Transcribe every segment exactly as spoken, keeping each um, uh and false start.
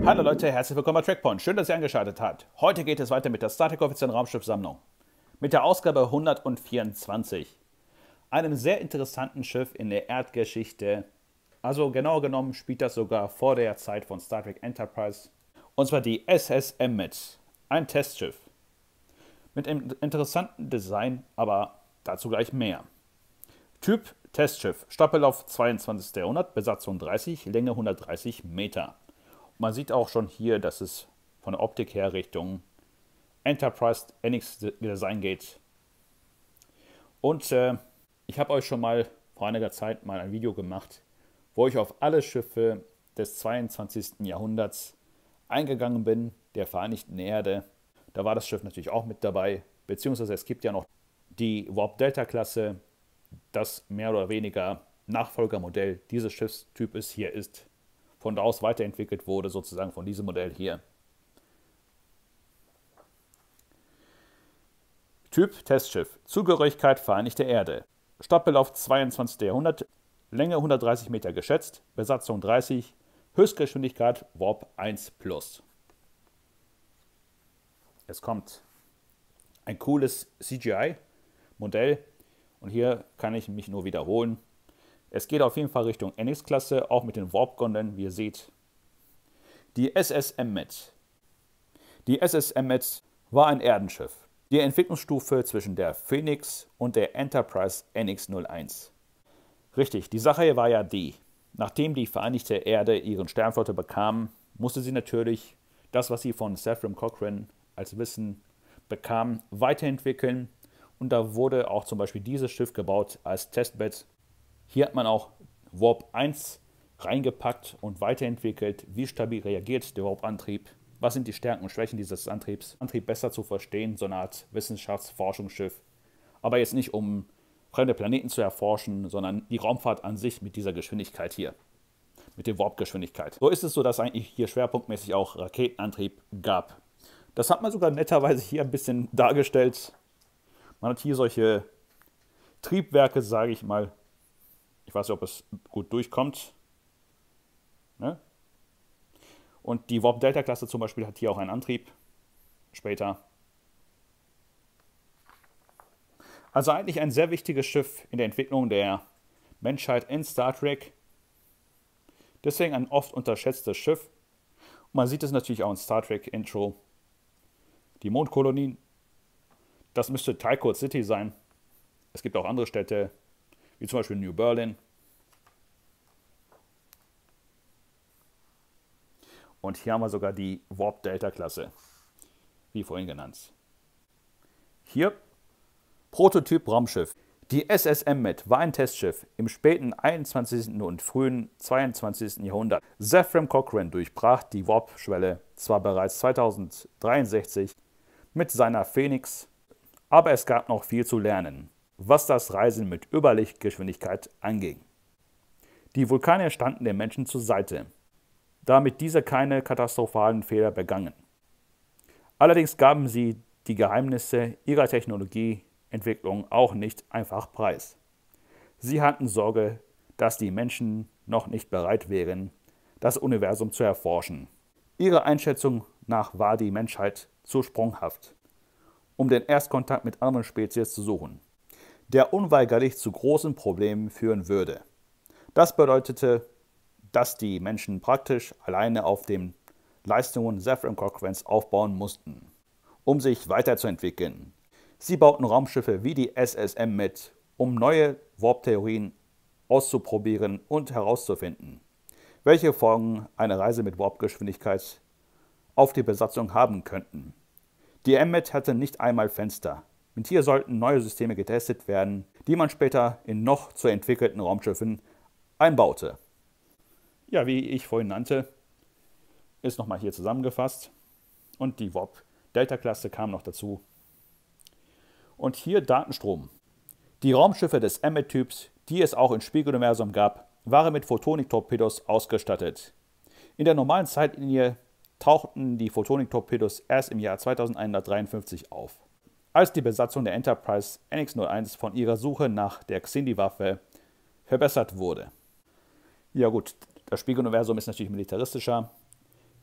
Hallo Leute, herzlich willkommen bei TrackPoint. Schön, dass ihr eingeschaltet habt. Heute geht es weiter mit der Star Trek offiziellen Raumschiffsammlung. Mit der Ausgabe hundertvierundzwanzig. Einem sehr interessanten Schiff in der Erdgeschichte. Also genauer genommen spielt das sogar vor der Zeit von Star Trek Enterprise. Und zwar die S S Emmet. Ein Testschiff. Mit einem interessanten Design, aber dazu gleich mehr. Typ Testschiff. Staffellauf zweiundzwanzigsten Jahrhundert, Besatzung dreißig, Länge hundertdreißig Meter. Man sieht auch schon hier, dass es von der Optik her Richtung Enterprise N X Design geht. Und äh, ich habe euch schon mal vor einiger Zeit mal ein Video gemacht, wo ich auf alle Schiffe des zweiundzwanzigsten Jahrhunderts eingegangen bin, der Vereinigten Erde. Da war das Schiff natürlich auch mit dabei, beziehungsweise es gibt ja noch die Warp Delta Klasse, das mehr oder weniger Nachfolgermodell dieses Schiffstypes hier ist. Von da aus weiterentwickelt wurde, sozusagen von diesem Modell hier. Typ Testschiff. Zugehörigkeit Vereinigte Erde. Staffellauf zweiundzwanzigsten Jahrhundert. Länge hundertdreißig Meter geschätzt. Besatzung dreißig. Höchstgeschwindigkeit Warp eins plus. Es kommt ein cooles C G I-Modell. Und hier kann ich mich nur wiederholen. Es geht auf jeden Fall Richtung N X-Klasse, auch mit den Warp-Gondeln, wie ihr seht. Die S S Emmet. Die S S Emmet war ein Erdenschiff. Die Entwicklungsstufe zwischen der Phoenix und der Enterprise N X null eins. Richtig, die Sache hier war ja die. Nachdem die Vereinigte Erde ihren Sternflotte bekam, musste sie natürlich das, was sie von Zefram Cochrane als Wissen bekam, weiterentwickeln. Und da wurde auch zum Beispiel dieses Schiff gebaut als Testbed. Hier hat man auch Warp eins reingepackt und weiterentwickelt. Wie stabil reagiert der Warp-Antrieb? Was sind die Stärken und Schwächen dieses Antriebs? Antrieb besser zu verstehen, so eine Art Wissenschaftsforschungsschiff. Aber jetzt nicht, um fremde Planeten zu erforschen, sondern die Raumfahrt an sich mit dieser Geschwindigkeit hier. Mit der Warp-Geschwindigkeit. So ist es so, dass eigentlich hier schwerpunktmäßig auch Raketenantrieb gab. Das hat man sogar netterweise hier ein bisschen dargestellt. Man hat hier solche Triebwerke, sage ich mal. Ich weiß nicht, ob es gut durchkommt. Ne? Und die Warp Delta Klasse zum Beispiel hat hier auch einen Antrieb. Später. Also eigentlich ein sehr wichtiges Schiff in der Entwicklung der Menschheit in Star Trek. Deswegen ein oft unterschätztes Schiff. Und man sieht es natürlich auch in Star Trek Intro. Die Mondkolonien. Das müsste Tycho City sein. Es gibt auch andere Städte, wie zum Beispiel New Berlin. Und hier haben wir sogar die Warp Delta Klasse, wie vorhin genannt. Hier Prototyp Raumschiff. Die S S Emmet war ein Testschiff im späten einundzwanzigsten und frühen zweiundzwanzigsten Jahrhundert. Zefram Cochrane durchbrach die Warp-Schwelle zwar bereits zweitausenddreiundsechzig mit seiner Phoenix, aber es gab noch viel zu lernen, was das Reisen mit Überlichtgeschwindigkeit anging. Die Vulkane standen den Menschen zur Seite, damit diese keine katastrophalen Fehler begangen. Allerdings gaben sie die Geheimnisse ihrer Technologieentwicklung auch nicht einfach preis. Sie hatten Sorge, dass die Menschen noch nicht bereit wären, das Universum zu erforschen. Ihrer Einschätzung nach war die Menschheit zu sprunghaft, um den Erstkontakt mit anderen Spezies zu suchen, der unweigerlich zu großen Problemen führen würde. Das bedeutete, dass die Menschen praktisch alleine auf den Leistungen Zefram Cochranes aufbauen mussten, um sich weiterzuentwickeln. Sie bauten Raumschiffe wie die S S Emmet, um neue Warp-Theorien auszuprobieren und herauszufinden, welche Folgen eine Reise mit Warp-Geschwindigkeit auf die Besatzung haben könnten. Die Emmet hatte nicht einmal Fenster. Und hier sollten neue Systeme getestet werden, die man später in noch zu entwickelten Raumschiffen einbaute. Ja, wie ich vorhin nannte, ist nochmal hier zusammengefasst. Und die Warp Delta Klasse kam noch dazu. Und hier Datenstrom. Die Raumschiffe des Emmet-Typs, die es auch im Spiegeluniversum gab, waren mit Photonik-Torpedos ausgestattet. In der normalen Zeitlinie tauchten die Photonik-Torpedos erst im Jahr zweitausendeinhundertdreiundfünfzig auf, als die Besatzung der Enterprise N X null eins von ihrer Suche nach der Xindi-Waffe verbessert wurde. Ja gut, das Spiegeluniversum ist natürlich militaristischer.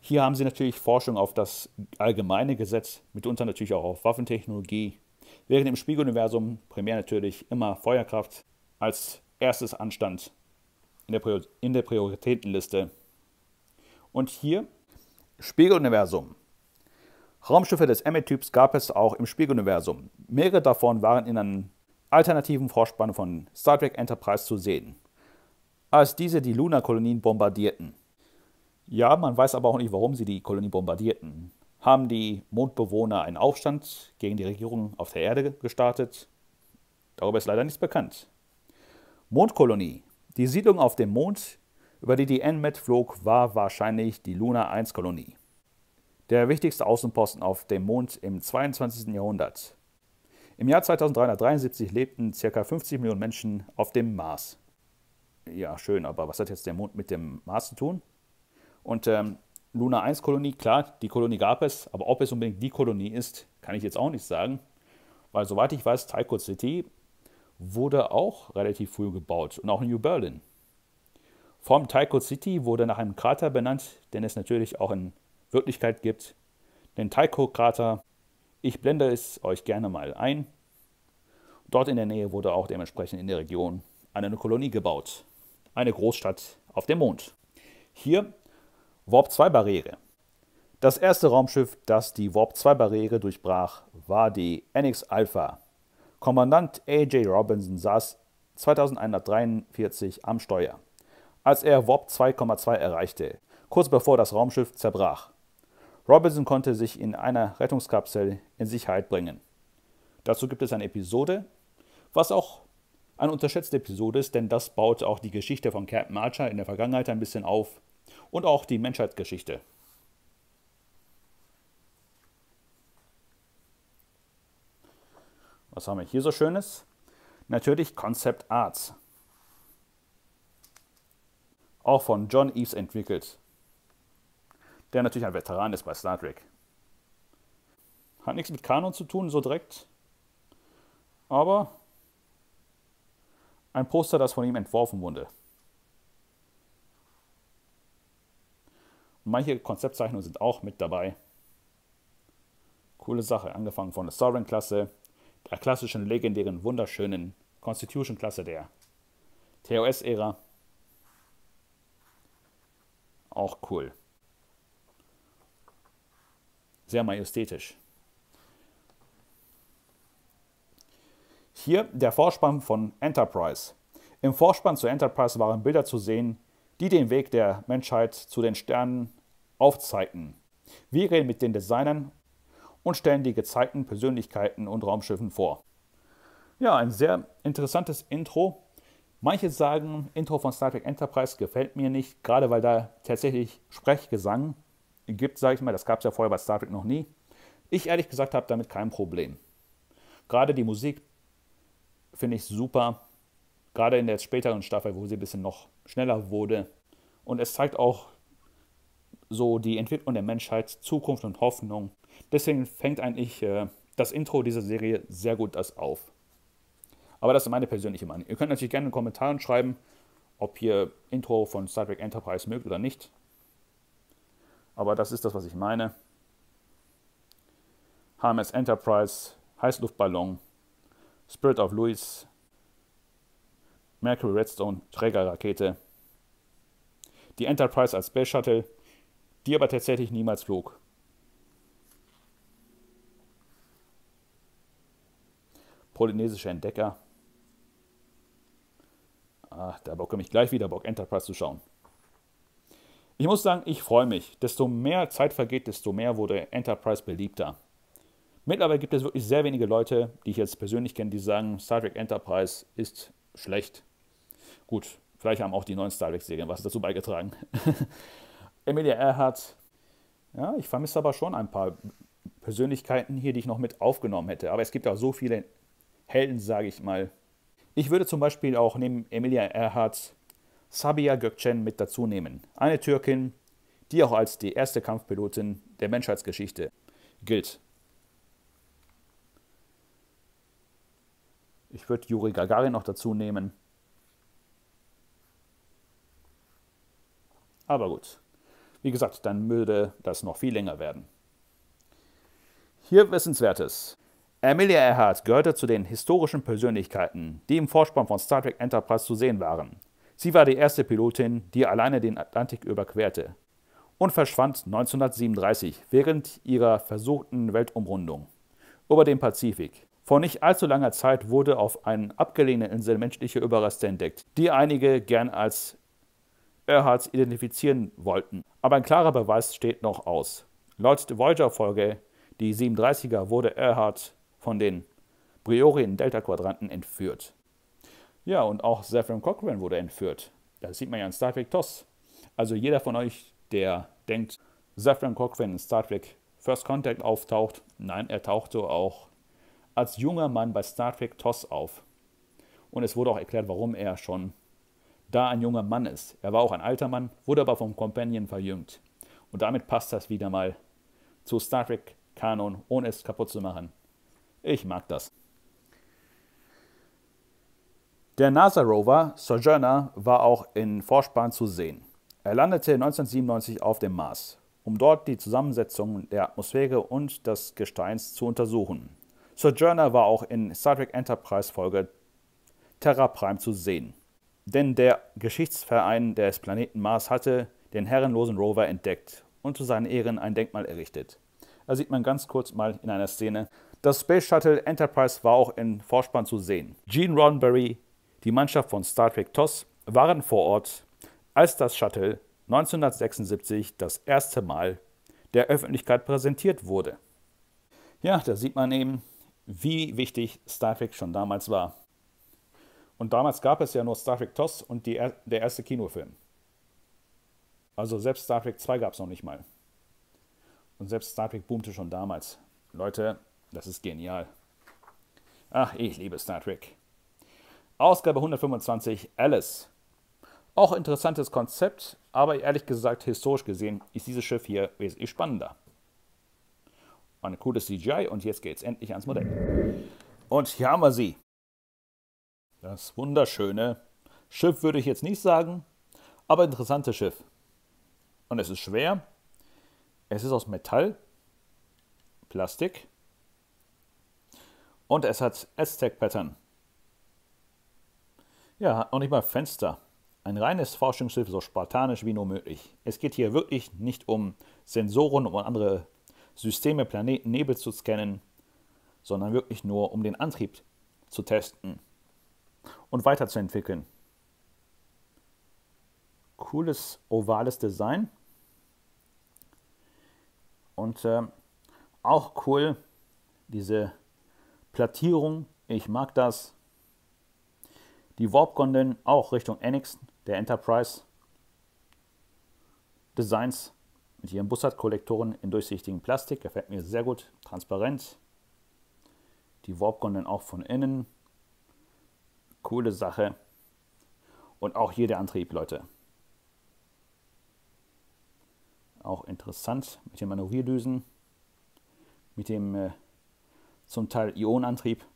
Hier haben sie natürlich Forschung auf das Allgemeine gesetzt, mitunter natürlich auch auf Waffentechnologie, während im Spiegeluniversum primär natürlich immer Feuerkraft als erstes anstand in der, Prior in der Prioritätenliste. Und hier Spiegeluniversum. Raumschiffe des Emmet-Typs gab es auch im Spiegeluniversum. Mehrere davon waren in einem alternativen Vorspann von Star Trek Enterprise zu sehen, als diese die Luna-Kolonien bombardierten. Ja, man weiß aber auch nicht, warum sie die Kolonie bombardierten. Haben die Mondbewohner einen Aufstand gegen die Regierung auf der Erde gestartet? Darüber ist leider nichts bekannt. Mondkolonie. Die Siedlung auf dem Mond, über die die Enmet flog, war wahrscheinlich die Luna eins Kolonie. Der wichtigste Außenposten auf dem Mond im zweiundzwanzigsten Jahrhundert. Im Jahr zweitausenddreihundertdreiundsiebzig lebten ca. fünfzig Millionen Menschen auf dem Mars. Ja, schön, aber was hat jetzt der Mond mit dem Mars zu tun? Und ähm, Luna eins Kolonie, klar, die Kolonie gab es, aber ob es unbedingt die Kolonie ist, kann ich jetzt auch nicht sagen. Weil soweit ich weiß, Tycho City wurde auch relativ früh gebaut und auch New Berlin. Vom Tycho City wurde nach einem Krater benannt, den es natürlich auch in Wirklichkeit gibt. Den Tycho-Krater, ich blende es euch gerne mal ein. Dort in der Nähe wurde auch dementsprechend in der Region eine Kolonie gebaut. Eine Großstadt auf dem Mond. Hier Warp zwei Barriere. Das erste Raumschiff, das die Warp zwei Barriere durchbrach, war die N X Alpha. Kommandant A J Robinson saß zweitausendeinhundertdreiundvierzig am Steuer, als er Warp zwei Komma zwei erreichte, kurz bevor das Raumschiff zerbrach. Robinson konnte sich in einer Rettungskapsel in Sicherheit bringen. Dazu gibt es eine Episode, was auch eine unterschätzte Episode ist, denn das baut auch die Geschichte von Captain Archer in der Vergangenheit ein bisschen auf und auch die Menschheitsgeschichte. Was haben wir hier so Schönes? Natürlich Concept Arts. Auch von John Eaves entwickelt, der natürlich ein Veteran ist bei Star Trek. Hat nichts mit Kanon zu tun, so direkt, aber ein Poster, das von ihm entworfen wurde. Und manche Konzeptzeichnungen sind auch mit dabei. Coole Sache, angefangen von der Sovereign-Klasse, der klassischen, legendären, wunderschönen Constitution-Klasse der T O S-Ära. Auch cool. Sehr majestätisch. Hier der Vorspann von Enterprise. Im Vorspann zur Enterprise waren Bilder zu sehen, die den Weg der Menschheit zu den Sternen aufzeigten. Wir reden mit den Designern und stellen die gezeigten Persönlichkeiten und Raumschiffen vor. Ja, ein sehr interessantes Intro. Manche sagen, Intro von Star Trek Enterprise gefällt mir nicht, gerade weil da tatsächlich Sprechgesang gibt, sage ich mal. Das gab es ja vorher bei Star Trek noch nie. Ich ehrlich gesagt habe damit kein Problem. Gerade die Musik finde ich super. Gerade in der späteren Staffel, wo sie ein bisschen noch schneller wurde. Und es zeigt auch so die Entwicklung der Menschheit, Zukunft und Hoffnung. Deswegen fängt eigentlich äh, das Intro dieser Serie sehr gut das auf. Aber das ist meine persönliche Meinung. Ihr könnt natürlich gerne in den Kommentaren schreiben, ob ihr Intro von Star Trek Enterprise mögt oder nicht. Aber das ist das, was ich meine. H M S Enterprise, Heißluftballon, Spirit of Louis, Mercury Redstone, Trägerrakete. Die Enterprise als Space Shuttle, die aber tatsächlich niemals flog. Polynesische Entdecker. Ah, da bekomme ich gleich wieder Bock, Enterprise zu schauen. Ich muss sagen, ich freue mich. Desto mehr Zeit vergeht, desto mehr wurde Enterprise beliebter. Mittlerweile gibt es wirklich sehr wenige Leute, die ich jetzt persönlich kenne, die sagen, Star Trek Enterprise ist schlecht. Gut, vielleicht haben auch die neuen Star Trek-Serien was dazu beigetragen. Amelia Earhart, ja, ich vermisse aber schon ein paar Persönlichkeiten hier, die ich noch mit aufgenommen hätte. Aber es gibt auch so viele Helden, sage ich mal. Ich würde zum Beispiel auch neben Amelia Earhart Sabiha Gökçen mit dazu nehmen. Eine Türkin, die auch als die erste Kampfpilotin der Menschheitsgeschichte gilt. Ich würde Juri Gagarin noch dazu nehmen. Aber gut. Wie gesagt, dann würde das noch viel länger werden. Hier Wissenswertes. Amelia Earhart gehörte zu den historischen Persönlichkeiten, die im Vorspann von Star Trek Enterprise zu sehen waren. Sie war die erste Pilotin, die alleine den Atlantik überquerte und verschwand neunzehnhundertsiebenunddreißig während ihrer versuchten Weltumrundung über den Pazifik. Vor nicht allzu langer Zeit wurde auf einer abgelegenen Insel menschliche Überreste entdeckt, die einige gern als Earharts identifizieren wollten. Aber ein klarer Beweis steht noch aus. Laut der Voyager-Folge, die siebenunddreißiger, wurde Earhart von den Briori in Delta-Quadranten entführt. Ja, und auch Zefram Cochrane wurde entführt. Das sieht man ja in Star Trek TOS. Also jeder von euch, der denkt, Zefram Cochrane in Star Trek First Contact auftaucht, nein, er tauchte auch als junger Mann bei Star Trek TOS auf. Und es wurde auch erklärt, warum er schon da ein junger Mann ist. Er war auch ein alter Mann, wurde aber vom Companion verjüngt. Und damit passt das wieder mal zu Star Trek Kanon, ohne es kaputt zu machen. Ich mag das. Der NASA-Rover Sojourner war auch in Vorspann zu sehen. Er landete neunzehnhundertsiebenundneunzig auf dem Mars, um dort die Zusammensetzung der Atmosphäre und des Gesteins zu untersuchen. Sojourner war auch in Star Trek Enterprise Folge Terra Prime zu sehen. Denn der Geschichtsverein des Planeten Mars hatte den herrenlosen Rover entdeckt und zu seinen Ehren ein Denkmal errichtet. Da sieht man ganz kurz mal in einer Szene. Das Space Shuttle Enterprise war auch in Vorspann zu sehen. Gene Roddenberry, die Mannschaft von Star Trek TOS, waren vor Ort, als das Shuttle neunzehnhundertsechsundsiebzig das erste Mal der Öffentlichkeit präsentiert wurde. Ja, da sieht man eben, wie wichtig Star Trek schon damals war. Und damals gab es ja nur Star Trek TOS und die, der erste Kinofilm. Also selbst Star Trek zwei gab es noch nicht mal. Und selbst Star Trek boomte schon damals. Leute, das ist genial. Ach, ich liebe Star Trek. Ausgabe hundertfünfundzwanzig, Alice. Auch interessantes Konzept, aber ehrlich gesagt, historisch gesehen, ist dieses Schiff hier wesentlich spannender. Eine coole C G I und jetzt geht es endlich ans Modell. Und hier haben wir sie. Das wunderschöne Schiff würde ich jetzt nicht sagen, aber interessantes Schiff. Und es ist schwer. Es ist aus Metall, Plastik. Und es hat Aztec-Pattern. Ja, hat noch nicht mal Fenster. Ein reines Forschungsschiff, so spartanisch wie nur möglich. Es geht hier wirklich nicht um Sensoren, um andere Systeme, Planeten, Nebel zu scannen, sondern wirklich nur um den Antrieb zu testen und weiterzuentwickeln. Cooles, ovales Design. Und äh, auch cool, diese Plattierung, ich mag das. Die Warp-Gondeln auch Richtung Enix, der Enterprise. Designs mit ihren Bussard-Kollektoren in durchsichtigem Plastik, gefällt mir sehr gut, transparent. Die Warp-Gondeln auch von innen. Coole Sache. Und auch hier der Antrieb, Leute. Auch interessant mit den Manövrierdüsen, mit dem äh, zum Teil Ionenantrieb.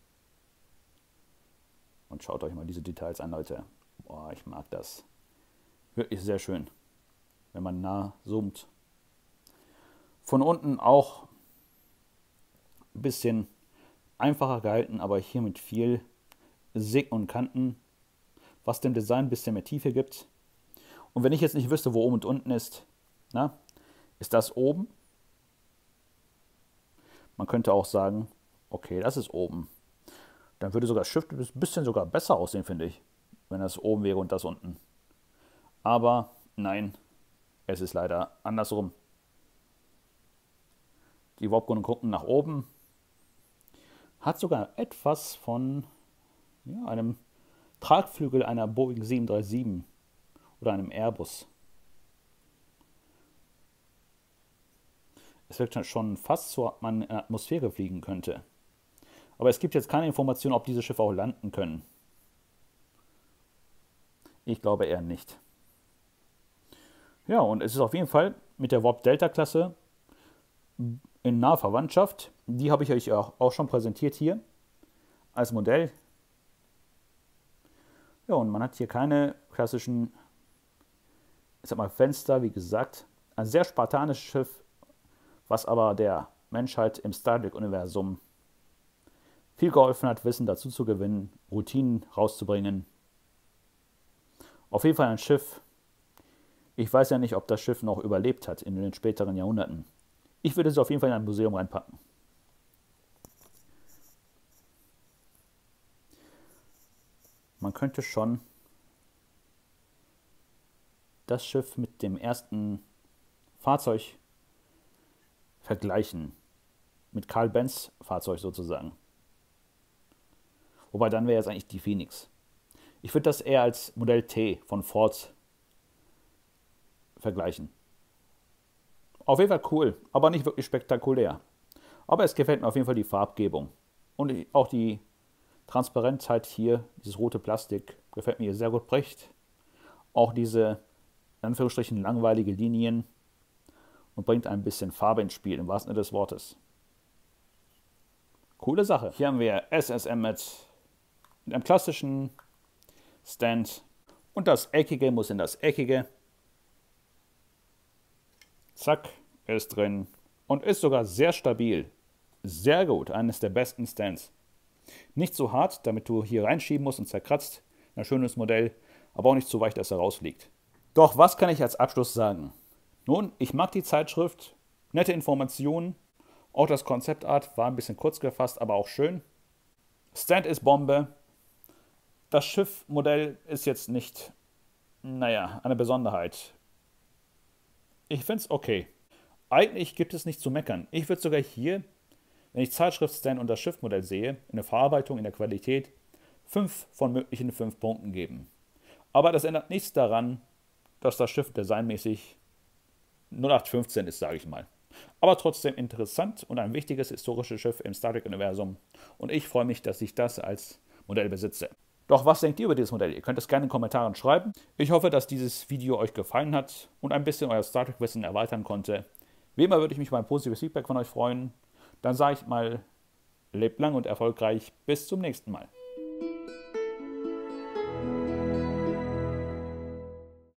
Und schaut euch mal diese Details an, Leute. Boah, ich mag das. Wirklich sehr schön, wenn man nah zoomt. Von unten auch ein bisschen einfacher gehalten, aber hier mit viel Ecken und Kanten, was dem Design ein bisschen mehr Tiefe gibt. Und wenn ich jetzt nicht wüsste, wo oben und unten ist, na, ist das oben? Man könnte auch sagen, okay, das ist oben. Dann würde sogar das Schiff ein bisschen sogar besser aussehen, finde ich, wenn das oben wäre und das unten. Aber nein, es ist leider andersrum. Die Warp-Gondeln gucken nach oben. Hat sogar etwas von ja, einem Tragflügel einer Boeing sieben drei sieben oder einem Airbus. Es wirkt schon fast so, ob man in der Atmosphäre fliegen könnte. Aber es gibt jetzt keine Information, ob diese Schiffe auch landen können. Ich glaube eher nicht. Ja, und es ist auf jeden Fall mit der Warp-Delta-Klasse in naher Verwandtschaft. Die habe ich euch auch schon präsentiert hier als Modell. Ja, und man hat hier keine klassischen, ich sag mal, Fenster, wie gesagt. Ein sehr spartanisches Schiff, was aber der Menschheit im Star Trek-Universum viel geholfen hat, Wissen dazu zu gewinnen, Routinen rauszubringen. Auf jeden Fall ein Schiff. Ich weiß ja nicht, ob das Schiff noch überlebt hat in den späteren Jahrhunderten. Ich würde es auf jeden Fall in ein Museum reinpacken. Man könnte schon das Schiff mit dem ersten Fahrzeug vergleichen. Mit Carl Benz Fahrzeug sozusagen. Wobei dann wäre jetzt eigentlich die Phoenix. Ich würde das eher als Modell T von Ford vergleichen. Auf jeden Fall cool, aber nicht wirklich spektakulär. Aber es gefällt mir auf jeden Fall die Farbgebung. Und auch die Transparentheit hier, dieses rote Plastik, gefällt mir sehr gut. Bricht auch diese, in Anführungsstrichen, langweilige Linien und bringt ein bisschen Farbe ins Spiel, im wahrsten Sinne des Wortes. Coole Sache. Hier haben wir S S M mit, mit einem klassischen Stand und das Eckige muss in das Eckige. Zack, ist drin und ist sogar sehr stabil. Sehr gut, eines der besten Stands. Nicht so hart, damit du hier reinschieben musst und zerkratzt. Ein schönes Modell, aber auch nicht so weich, dass er rausfliegt. Doch, was kann ich als Abschluss sagen? Nun, ich mag die Zeitschrift, nette Informationen, auch das Konzeptart war ein bisschen kurz gefasst, aber auch schön. Stand ist Bombe. Das Schiffmodell ist jetzt nicht, naja, eine Besonderheit. Ich finde es okay. Eigentlich gibt es nicht zu meckern. Ich würde sogar hier, wenn ich Zeitschriftstand und das Schiffmodell sehe, in der Verarbeitung, in der Qualität, fünf von möglichen fünf Punkten geben. Aber das ändert nichts daran, dass das Schiff designmäßig null acht fünfzehn ist, sage ich mal. Aber trotzdem interessant und ein wichtiges historisches Schiff im Star Trek-Universum. Und ich freue mich, dass ich das als Modell besitze. Doch was denkt ihr über dieses Modell? Ihr könnt es gerne in den Kommentaren schreiben. Ich hoffe, dass dieses Video euch gefallen hat und ein bisschen euer Star Trek-Wissen erweitern konnte. Wie immer würde ich mich über ein positives Feedback von euch freuen. Dann sage ich mal, lebt lang und erfolgreich. Bis zum nächsten Mal.